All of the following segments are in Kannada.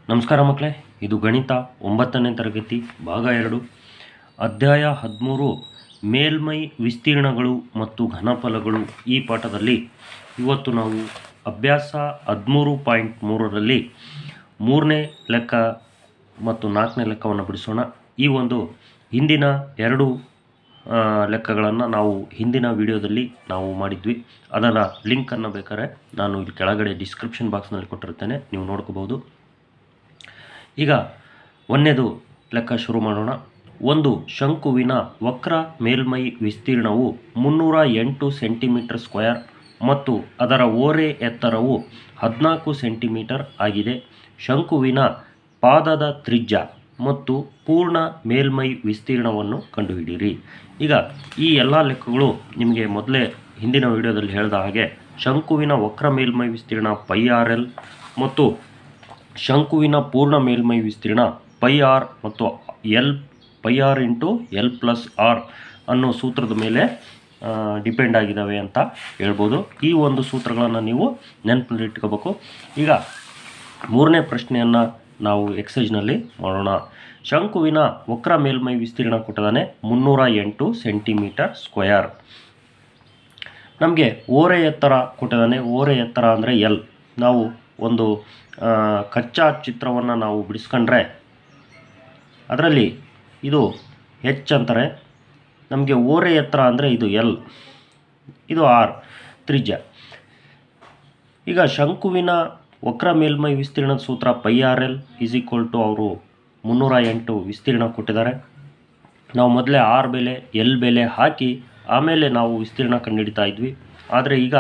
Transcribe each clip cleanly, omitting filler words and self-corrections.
ನಮಸ್ಕಾರ ಮಕ್ಕಳೇ, ಇದು ಗಣಿತ 9ನೇ ತರಗತಿ ಭಾಗ 2 ಅಧ್ಯಾಯ 13 ಮೇಲ್ಮೈ ವಿಸ್ತೀರ್ಣಗಳು ಮತ್ತು ಘನಫಲಗಳು. ಈ ಪಾಠದಲ್ಲಿ ಇವತ್ತು ನಾವು ಅಭ್ಯಾಸ 13.3ರಲ್ಲಿ 3ನೇ ಲೆಕ್ಕ ಮತ್ತು 4ನೇ ಲೆಕ್ಕವನ್ನು ಬಿಡಿಸೋಣ. ಈ ಒಂದು ಹಿಂದಿನ 2 ಲೆಕ್ಕಗಳನ್ನು ನಾವು ಹಿಂದಿನ ವಿಡಿಯೋದಲ್ಲಿ ನಾವು ಮಾಡಿದ್ವಿ. ಅದರ ಲಿಂಕನ್ನು ಬೇಕಾದ್ರೆ ನಾನು ಇಲ್ಲಿ ಕೆಳಗಡೆ ಡಿಸ್ಕ್ರಿಪ್ಷನ್ ಬಾಕ್ಸ್ನಲ್ಲಿ ಕೊಟ್ಟಿರ್ತೇನೆ, ನೀವು ನೋಡ್ಕೋಬಹುದು. ಈಗ ಒಂದನೇದು ಲೆಕ್ಕ ಶುರು ಮಾಡೋಣ. ಒಂದು ಶಂಕುವಿನ ವಕ್ರ ಮೇಲ್ಮೈ ವಿಸ್ತೀರ್ಣವು 308 ಸೆಂಟಿಮೀಟರ್ ಸ್ಕ್ವೇರ್ ಮತ್ತು ಅದರ ಓರೆ ಎತ್ತರವು 14 ಸೆಂಟಿಮೀಟರ್ ಆಗಿದೆ. ಶಂಕುವಿನ ಪಾದದ ತ್ರಿಜ್ಯ ಮತ್ತು ಪೂರ್ಣ ಮೇಲ್ಮೈ ವಿಸ್ತೀರ್ಣವನ್ನು ಕಂಡುಹಿಡಿಯಿರಿ. ಈಗ ಈ ಎಲ್ಲ ಲೆಕ್ಕಗಳು ನಿಮಗೆ ಮೊದಲೇ ಹಿಂದಿನ ವಿಡಿಯೋದಲ್ಲಿ ಹೇಳಿದ ಹಾಗೆ ಶಂಕುವಿನ ವಕ್ರ ಮೇಲ್ಮೈ ವಿಸ್ತೀರ್ಣ πrl ಮತ್ತು ಶಂಕುವಿನ ಪೂರ್ಣ ಮೇಲ್ಮೈ ವಿಸ್ತೀರ್ಣ πr ಮತ್ತು πr ಇಂಟು l+r ಅನ್ನೋ ಸೂತ್ರದ ಮೇಲೆ ಡಿಪೆಂಡ್ ಆಗಿದ್ದಾವೆ ಅಂತ ಹೇಳ್ಬೋದು. ಈ ಒಂದು ಸೂತ್ರಗಳನ್ನು ನೀವು ನೆನಪಿನಲ್ಲಿ ಇಟ್ಕೋಬೇಕು. ಈಗ 3ನೇ ಪ್ರಶ್ನೆಯನ್ನು ನಾವು ಎಕ್ಸೈಜ್ನಲ್ಲಿ ಮಾಡೋಣ. ಶಂಕುವಿನ ವಕ್ರ ಮೇಲ್ಮೈ ವಿಸ್ತೀರ್ಣ ಕೊಟ್ಟಿದ್ದಾನೆ 308 ಸೆಂಟಿಮೀಟರ್ ಸ್ಕ್ವೇರ್. ನಮಗೆ ಓರೆ ಎತ್ತರ ಕೊಟ್ಟಿದ್ದಾನೆ. ಓರೆ ಎತ್ತರ ಅಂದರೆ ಎಲ್. ನಾವು ಒಂದು ಕಚ್ಚಾ ಚಿತ್ರವನ್ನು ನಾವು ಬಿಡಿಸ್ಕೊಂಡ್ರೆ ಅದರಲ್ಲಿ ಇದು ಹೆಚ್ ಅಂತಾರೆ. ನಮಗೆ ಓರೆ ಎತ್ತರ ಅಂದರೆ ಇದು ಎಲ್, ಇದು ಆರ್ ತ್ರಿಜ್ಯ. ಈಗ ಶಂಕುವಿನ ವಕ್ರ ಮೇಲ್ಮೈ ವಿಸ್ತೀರ್ಣದ ಸೂತ್ರ πrl = ಅವರು 308 ವಿಸ್ತೀರ್ಣ ಕೊಟ್ಟಿದ್ದಾರೆ. ನಾವು ಮೊದಲೇ ಆರ್ ಬೆಲೆ ಎಲ್ ಬೆಲೆ ಹಾಕಿ ಆಮೇಲೆ ನಾವು ವಿಸ್ತೀರ್ಣ ಕಂಡುಹಿಡಿತಾ ಇದ್ವಿ. ಆದರೆ ಈಗ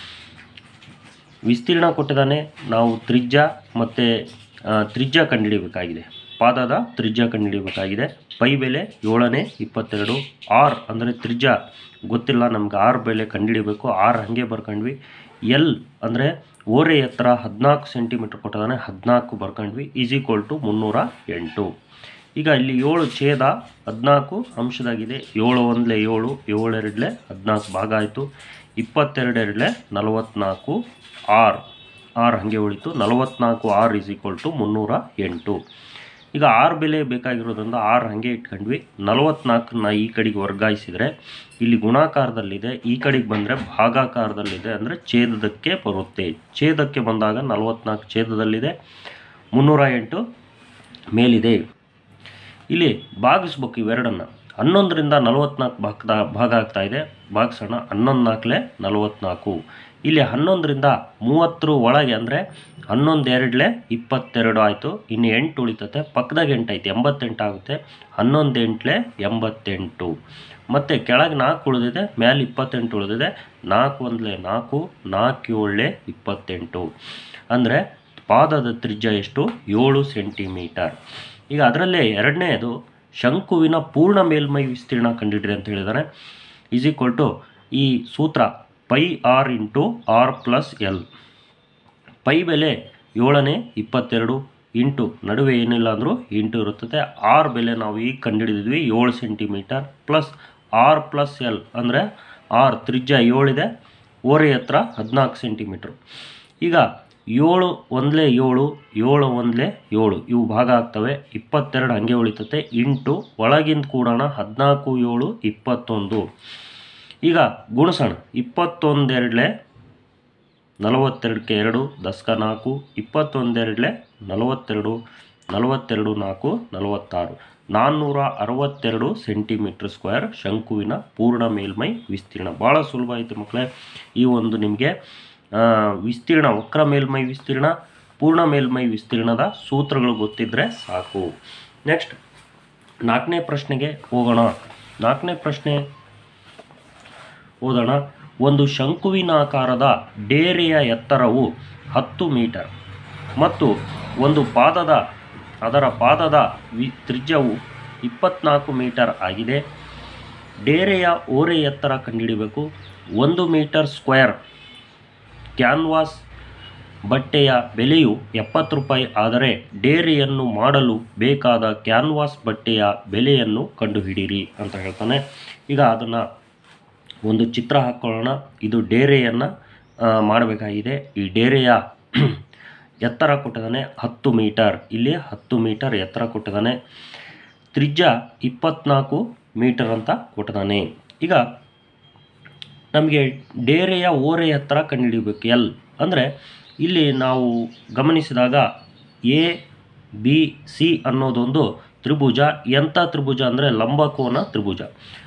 ವಿಸ್ತೀರ್ಣ ಕೊಟ್ಟಿದ್ದಾನೆ, ನಾವು ತ್ರಿಜ್ಯ ಮತ್ತು ತ್ರಿಜ್ಯ ಕಂಡುಹಿಡಿಯಬೇಕಾಗಿದೆ. ಪಾದದ ತ್ರಿಜ್ಯ ಕಂಡುಹಿಡಿಯಬೇಕಾಗಿದೆ. ಪೈ ಬೆಲೆ 7ನೇ 22. ಆರ್ ಅಂದರೆ ತ್ರಿಜ್ಯ ಗೊತ್ತಿಲ್ಲ ನಮ್ಗೆ, ಆರ್ ಬೆಲೆ ಕಂಡುಹಿಡಿಯಬೇಕು. ಆರ್ ಹಾಗೆ ಬರ್ಕೊಂಡ್ವಿ. ಎಲ್ ಅಂದರೆ ಓರೆ ಎತ್ತರ 14 ಸೆಂಟಿಮೀಟರ್ ಕೊಟ್ಟಿದ್ದಾನೆ, 14 ಬರ್ಕೊಂಡ್ವಿ. = 308. ಈಗ ಇಲ್ಲಿ 7 ಛೇದ 14 ಅಂಶದಾಗಿದೆ. 7 1 7, 7 2 14 ಭಾಗ ಆಯಿತು. 22 2 44 ಆರ್ ಹಾಗೆ ಉಳಿತು. 44 ಆರ್ = 308. ಈಗ ಆರ್ ಬೆಲೆ ಬೇಕಾಗಿರೋದ್ರಿಂದ ಆರ್ ಹಾಗೆ ಇಟ್ಕೊಂಡ್ವಿ. 44ನ್ನ ಈ ಕಡೆಗೆ ವರ್ಗಾಯಿಸಿದರೆ ಇಲ್ಲಿ ಗುಣಾಕಾರದಲ್ಲಿದೆ, ಈ ಕಡೆಗೆ ಬಂದರೆ ಭಾಗಾಕಾರದಲ್ಲಿದೆ, ಅಂದರೆ ಛೇದಕ್ಕೆ ಬರುತ್ತೆ. ಛೇದಕ್ಕೆ ಬಂದಾಗ 44 ಛೇದದಲ್ಲಿದೆ, 308 ಮೇಲಿದೆ. ಇಲ್ಲಿ ಭಾಗಿಸ್ಬೇಕು ಇವೆರಡನ್ನು. 11ರಿಂದ 44 ಭಾಗ ಆಗ್ತಾ ಇದೆ. ಭಾಗಿಸೋಣ. 11 4 44. ಇಲ್ಲಿ 11ರಿಂದ 30 ಒಳಗೆ ಅಂದರೆ 11 2 22 ಆಯಿತು. ಇನ್ನು 8 ಉಳಿತತೆ. ಪಕ್ಕದಾಗ 8 ಐತೆ, 88 ಆಗುತ್ತೆ. 11 8 88. ಮತ್ತು ಕೆಳಗೆ 4 ಉಳಿದಿದೆ, ಮೇಲೆ 28 ಉಳಿದಿದೆ. 4 1 4, 4 7 28. ಅಂದರೆ ಪಾದದ ತ್ರಿಜ್ಯ ಎಷ್ಟು? 7 ಸೆಂಟಿಮೀಟರ್. ಈಗ ಅದರಲ್ಲೇ ಎರಡನೇದು ಶಂಕುವಿನ ಪೂರ್ಣ ಮೇಲ್ಮೈ ವಿಸ್ತೀರ್ಣ ಕಂಡುಹಿಡಿಯಿರಿ ಅಂತ ಹೇಳಿದ್ದಾರೆ. = ಈ ಸೂತ್ರ πr ಇಂಟು r+l. ಪೈ ಬೆಲೆ 7ನೇ 22 ಇಂಟು ನಡುವೆ ಏನಿಲ್ಲ ಅಂದರೂ ಇಂಟು ಇರುತ್ತದೆ. ಆರ್ ಬೆಲೆ ನಾವು ಈಗ ಕಂಡುಹಿಡಿದಿದ್ವಿ 7 ಸೆಂಟಿಮೀಟರ್ ಪ್ಲಸ್ r+l ಅಂದರೆ ಆರ್ ತ್ರಿಜ್ಯ 7 ಇದೆ, ಓರೆ ಎತ್ತರ 14 ಸೆಂಟಿಮೀಟ್ರ್. ಈಗ 7 1 7, 7 1 7 ಇವು ಭಾಗ ಆಗ್ತವೆ. 22 ಹಾಗೆ ಉಳಿತತೆ. ಇಂಟು ಒಳಗಿಂದ ಕೂಡೋಣ. 14 7 21. ಈಗ ಗುಣಿಸೋಣ. 21 2 42ಕ್ಕೆ 2 10 4, 21 2 42, 42 4 46, 462 ಸೆಂಟಿಮೀಟರ್ ಸ್ಕ್ವೇರ್ ಶಂಕುವಿನ ಪೂರ್ಣ ಮೇಲ್ಮೈ ವಿಸ್ತೀರ್ಣ. ಭಾಳ ಸುಲಭ ಆಯಿತು ಮಕ್ಕಳೇ. ಈ ಒಂದು ನಿಮಗೆ ವಿಸ್ತೀರ್ಣ, ವಕ್ರ ಮೇಲ್ಮೈ ವಿಸ್ತೀರ್ಣ, ಪೂರ್ಣ ಮೇಲ್ಮೈ ವಿಸ್ತೀರ್ಣದ ಸೂತ್ರಗಳು ಗೊತ್ತಿದ್ದರೆ ಸಾಕು. ನೆಕ್ಸ್ಟ್ 4ನೇ ಪ್ರಶ್ನೆಗೆ ಹೋಗೋಣ. 4ನೇ ಪ್ರಶ್ನೆ ಓದೋಣ. ಒಂದು ಶಂಕುವಿನಾಕಾರದ ಡೇರೆಯ ಎತ್ತರವು 10 ಮೀಟರ್ ಮತ್ತು ಒಂದು ಅದರ ಪಾದದ ತ್ರಿಜ್ಯವು 24 ಮೀಟರ್ ಆಗಿದೆ. ಡೇರೆಯ ಓರೆ ಎತ್ತರ ಕಂಡುಹಿಡಿಯಬೇಕು. 1 ಮೀಟರ್ ಸ್ಕ್ವೇರ್ ಕ್ಯಾನ್ವಾಸ್ ಬಟ್ಟೆಯ ಬೆಲೆಯು 70 ರೂಪಾಯಿ ಆದರೆ ಡೇರೆಯನ್ನು ಮಾಡಲು ಬೇಕಾದ ಕ್ಯಾನ್ವಾಸ್ ಬಟ್ಟೆಯ ಬೆಲೆಯನ್ನು ಕಂಡುಹಿಡಿಯಿರಿ ಅಂತ ಹೇಳ್ತಾನೆ. ಈಗ ಅದನ್ನು ಒಂದು ಚಿತ್ರ ಹಾಕ್ಕೊಳ್ಳೋಣ. ಇದು ಡೇರೆಯನ್ನು ಮಾಡಬೇಕಾಗಿದೆ. ಈ ಡೇರೆಯ ಎತ್ತರ ಕೊಟ್ಟಿದ್ದಾನೆ 10 ಮೀಟರ್, ಇಲ್ಲಿ 10 ಮೀಟರ್ ಎತ್ತರ ಕೊಟ್ಟಿದ್ದಾನೆ. ತ್ರಿಜ್ಯ 24 ಮೀಟರ್ ಅಂತ ಕೊಟ್ಟಿದ್ದಾನೆ. ಈಗ ನಮಗೆ ಡೇರೆಯ ಓರೆ ಎತ್ತರ ಕಂಡುಹಿಡಿಯಬೇಕು. ಎಲ್ ಅಂದರೆ ಇಲ್ಲಿ ನಾವು ಗಮನಿಸಿದಾಗ ಎ ಬಿ ಸಿ ಅನ್ನೋದೊಂದು ತ್ರಿಭುಜ. ಎಂಥ ತ್ರಿಭುಜ ಅಂದರೆ ಲಂಬಕೋನ ತ್ರಿಭುಜ.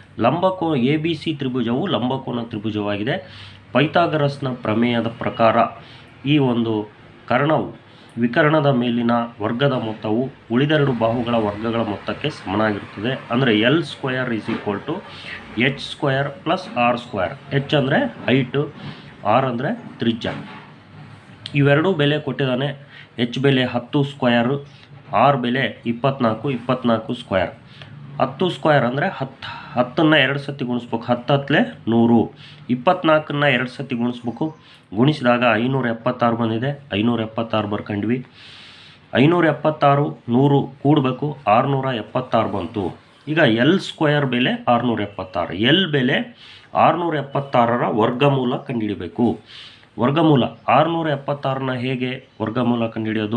ಎ ಬಿ ಸಿ ತ್ರಿಭುಜವು ಲಂಬಕೋನ ತ್ರಿಭುಜವಾಗಿದೆ. ಪೈಥಾಗರಸ್ನ ಪ್ರಮೇಯದ ಪ್ರಕಾರ ಈ ಒಂದು ಕರ್ಣವು ವಿಕರ್ಣದ ಮೇಲಿನ ವರ್ಗದ ಮೊತ್ತವು ಉಳಿದೆರಡು ಬಾಹುಗಳ ವರ್ಗಗಳ ಮೊತ್ತಕ್ಕೆ ಸಮನಾಗಿರುತ್ತದೆ. ಅಂದರೆ L square is equal to H square plus R square. H ಅಂದರೆ ಹೈಟು, ಆರ್ ಅಂದರೆ ತ್ರಿಜ್ಯ. ಇವೆರಡೂ ಬೆಲೆ ಕೊಟ್ಟಿದ್ದಾನೆ. ಎಚ್ ಬೆಲೆ 10 ಸ್ಕ್ವಯರು, ಆರ್ ಬೆಲೆ 24 ಸ್ಕ್ವಯರ್. 10 ಸ್ಕ್ವಯರ್ ಅಂದರೆ 10ನ್ನು 2 ಸತಿ ಗುಣಿಸ್ಬೇಕು, 10 × 100. 24ನ್ನು 2 ಸತಿ ಗುಣಿಸ್ಬೇಕು, ಗುಣಿಸಿದಾಗ 576 ಬಂದಿದೆ. 576 ಬರ್ಕೊಂಡ್ವಿ. 576 100 ಕೂಡಬೇಕು, 676 ಬಂತು. ಈಗ ಎಲ್ ಸ್ಕ್ವಯರ್ ಬೆಲೆ 676. ಎಲ್ ಬೆಲೆ 676ರ ವರ್ಗಮೂಲ ಕಂಡುಹಿಡಿಬೇಕು. ವರ್ಗಮೂಲ 676ನ ಹೇಗೆ ವರ್ಗಮೂಲ ಕಂಡುಹಿಡಿಯೋದು?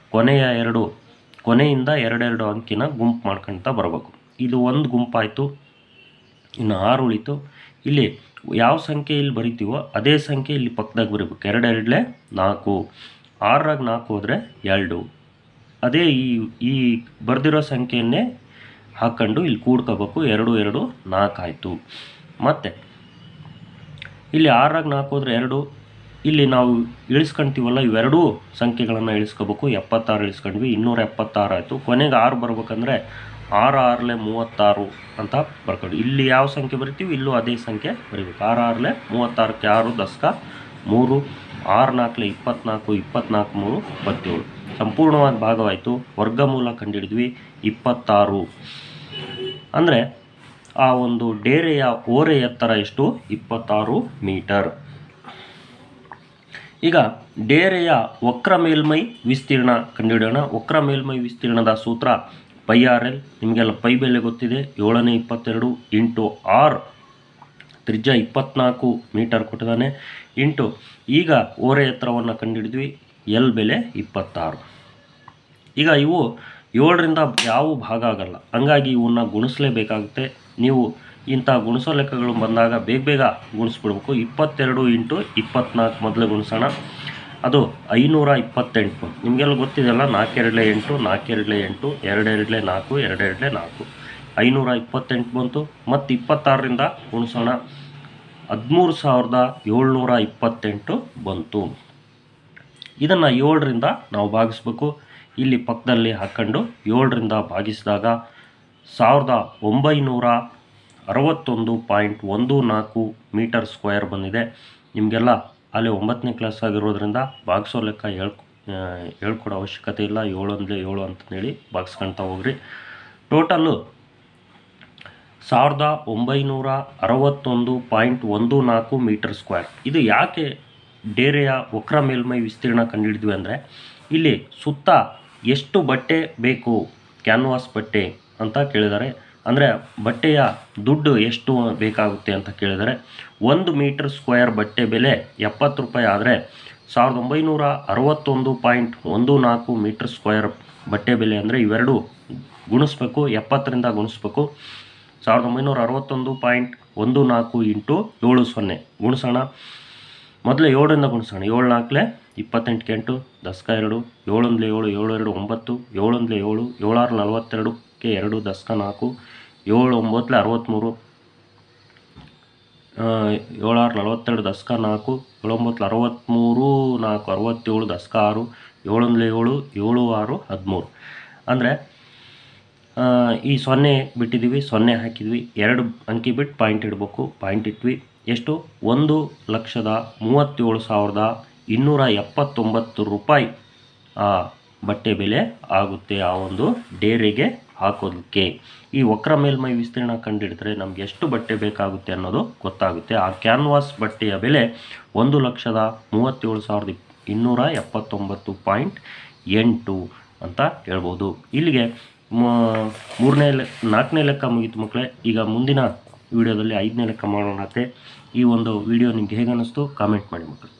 ಕೊನೆಯಿಂದ ಎರಡೆರಡು ಅಂಕಿನ ಗುಂಪು ಮಾಡ್ಕೊಳ್ತಾ ಬರಬೇಕು. ಇದು ಒಂದು ಗುಂಪಾಯಿತು, ಇನ್ನು 6 ಉಳಿತು. ಇಲ್ಲಿ ಯಾವ ಸಂಖ್ಯೆ ಇಲ್ಲಿ ಬರಿತೀವೋ ಅದೇ ಸಂಖ್ಯೆ ಇಲ್ಲಿ ಪಕ್ಕದಾಗ ಬರೀಬೇಕು. 2 2 4, 6ರಾಗ 4 ಹೋದರೆ 2. ಅದೇ ಈ ಬರೆದಿರೋ ಸಂಖ್ಯೆಯನ್ನೇ ಹಾಕ್ಕೊಂಡು ಇಲ್ಲಿ ಕೂಡ್ಕೋಬೇಕು. 2 2 4 ಆಯಿತು. ಮತ್ತು ಇಲ್ಲಿ 6ರಾಗ 4 ಹೋದರೆ 2. ಇಲ್ಲಿ ನಾವು ಇಳಿಸ್ಕೊಳ್ತೀವಲ್ಲ, ಇವೆರಡೂ ಸಂಖ್ಯೆಗಳನ್ನು ಇಳಿಸ್ಕೋಬೇಕು. 76 ಇಳಿಸ್ಕೊಂಡ್ವಿ, 276 ಆಯಿತು. ಕೊನೆಗೆ 6 ಬರ್ಬೇಕಂದ್ರೆ 6 6 36 ಅಂತ ಬರ್ಕೊಂಡು ಇಲ್ಲಿ ಯಾವ ಸಂಖ್ಯೆ ಬರಿತೀವಿ ಇಲ್ಲೂ ಅದೇ ಸಂಖ್ಯೆ ಬರೀಬೇಕು. 6 6 36ಕ್ಕೆ 6 ದಸ್ಕ 3, 6 4 24, 24 3 27. ಸಂಪೂರ್ಣವಾಗಿ ಭಾಗವಾಯಿತು. ವರ್ಗಮೂಲ ಕಂಡುಹಿಡಿದ್ವಿ 26. ಅಂದರೆ ಆ ಒಂದು ಡೇರೆಯ ಓರೆ ಎತ್ತರ ಎಷ್ಟು? 26 ಮೀಟರ್. ಈಗ ಡೇರೆಯ ವಕ್ರ ಮೇಲ್ಮೈ ವಿಸ್ತೀರ್ಣ ಕಂಡುಹಿಡಿಯೋಣ. ವಕ್ರ ಮೇಲ್ಮೈ ವಿಸ್ತೀರ್ಣದ ಸೂತ್ರ ಪೈ ಆರ್ ಎಲ್. ನಿಮಗೆಲ್ಲ ಪೈ ಬೆಲೆ ಗೊತ್ತಿದೆ. 7ನೇ 22 ಇಂಟು ಆರ್, ತ್ರಿಜ್ಯ 24 ಮೀಟರ್ ಕೊಟ್ಟಿದ್ದಾನೆ, ಇಂಟು ಈಗ ಓರೆ ಎತ್ತರವನ್ನು ಕಂಡುಹಿಡಿದ್ವಿ, ಎಲ್ ಬೆಲೆ 26. ಈಗ ಇವು 7ರಿಂದ ಯಾವ ಭಾಗ ಆಗಲ್ಲ, ಹಂಗಾಗಿ ಇವನ್ನ ಗುಣಿಸಲೇಬೇಕಾಗುತ್ತೆ. ನೀವು ಇಂಥ ಗುಣಿಸೋ ಲೆಕ್ಕಗಳು ಬಂದಾಗ ಬೇಗ ಗುಣಿಸ್ಬಿಡ್ಬೇಕು. 22 ಇಂಟು 24 ಮೊದಲೇ ಗುಣಿಸೋಣ. ಅದು 528. ನಿಮಗೆಲ್ಲ ಗೊತ್ತಿದೆಯಲ್ಲ, 4 2 8, 4 2 8, 2 2 4, 2 2 4, 528 ಬಂತು. ಮತ್ತು 26ರಿಂದ ಗುಣಿಸೋಣ, 13,728 ಬಂತು. ಇದನ್ನು 7ರಿಂದ ನಾವು ಭಾಗಿಸ್ಬೇಕು. ಇಲ್ಲಿ ಪಕ್ಕದಲ್ಲಿ ಹಾಕ್ಕೊಂಡು 7ರಿಂದ ಭಾಗಿಸಿದಾಗ 1961.14 ಮೀಟರ್ ಸ್ಕ್ವೇರ್ ಬಂದಿದೆ. ನಿಮಗೆಲ್ಲ ಅಲ್ಲಿ 9ನೇ ಕ್ಲಾಸ್ ಆಗಿರೋದ್ರಿಂದ ಭಾಗಿಸೋ ಲೆಕ್ಕ ಹೇಳ್ಕೊಡೋ ಅವಶ್ಯಕತೆ ಇಲ್ಲ. 7 1 7 ಅಂತಂದೇಳಿ ಭಾಗಿಸ್ಕೊಳ್ತಾ ಹೋಗ್ರಿ. Total 1961.14 metre square. ಇದು ಯಾಕೆ ಡೇರೆಯ ವಕ್ರ ಮೇಲ್ಮೈ ವಿಸ್ತೀರ್ಣ ಕಂಡುಹಿಡಿದ್ವಿ ಅಂದರೆ, ಇಲ್ಲಿ ಸುತ್ತ ಎಷ್ಟು ಬಟ್ಟೆ ಬೇಕು, ಕ್ಯಾನ್ವಾಸ್ ಬಟ್ಟೆ ಅಂತ ಕೇಳಿದ್ದಾರೆ. ಅಂದರೆ ಬಟ್ಟೆಯ ದುಡ್ಡು ಎಷ್ಟು ಬೇಕಾಗುತ್ತೆ ಅಂತ ಕೇಳಿದರೆ, 1 ಮೀಟರ್ ಸ್ಕ್ವೇರ್ ಬಟ್ಟೆ ಬೆಲೆ 70 ರೂಪಾಯಿ ಆದರೆ 1961.14 ಮೀಟರ್ ಸ್ಕ್ವೇರ್ ಬಟ್ಟೆ ಬೆಲೆ ಅಂದರೆ ಇವೆರಡು ಗುಣಿಸ್ಬೇಕು, 70ರಿಂದ ಗುಣಿಸ್ಬೇಕು. 1961.14 ಇಂಟು 70 ಗುಣಿಸೋಣ. ಮೊದಲು 7ರಿಂದ ಗುಣಿಸೋಣ. 7 4 28 8 ದಸ್ಕ 2, 7 1 7 7 2 9, 7 1 7, 7 6 42ಕ್ಕೆ 2 ದಸ್ಕ 4, 7 9 63, 7 6 42 ದಸ್ಕ 4, 7 9 63 4 67 ದಸ್ಕ 6, 7 1 7 7 6 13. ಅಂದರೆ ಈ 0 ಬಿಟ್ಟಿದ್ದೀವಿ, 0 ಹಾಕಿದ್ವಿ, 2 ಅಂಕಿ ಬಿಟ್ಟು ಪಾಯಿಂಟ್ ಇಡಬೇಕು. ಪಾಯಿಂಟ್ ಇಟ್ವಿ. ಎಷ್ಟು? 1,37,279 ರೂಪಾಯಿ ಆ ಬಟ್ಟೆ ಬೆಲೆ ಆಗುತ್ತೆ ಆ ಒಂದು ಡೇರೆಗೆ ಹಾಕೋದಕ್ಕೆ. ಈ ವಕ್ರ ಮೇಲ್ಮೈ ವಿಸ್ತೀರ್ಣ ಕಂಡುಹಿಡಿದ್ರೆ ನಮ್ಗೆ ಎಷ್ಟು ಬಟ್ಟೆ ಬೇಕಾಗುತ್ತೆ ಅನ್ನೋದು ಗೊತ್ತಾಗುತ್ತೆ. ಆ ಕ್ಯಾನ್ವಾಸ್ ಬಟ್ಟೆಯ ಬೆಲೆ 1,37,279.8 ಅಂತ ಹೇಳ್ಬೋದು. ಇಲ್ಲಿಗೆ 4ನೇ ಲೆಕ್ಕ ಮುಗೀತು ಮಕ್ಕಳೇ. ಈಗ ಮುಂದಿನ ವಿಡಿಯೋದಲ್ಲಿ 5ನೇ ಲೆಕ್ಕ ಮಾಡೋಣತ್ತೆ. ಈ ಒಂದು ವಿಡಿಯೋ ನಿಮ್ಗೆ ಹೇಗೆ ಅನ್ನಿಸ್ತು ಕಾಮೆಂಟ್ ಮಾಡಿ ಮಕ್ಕಳು.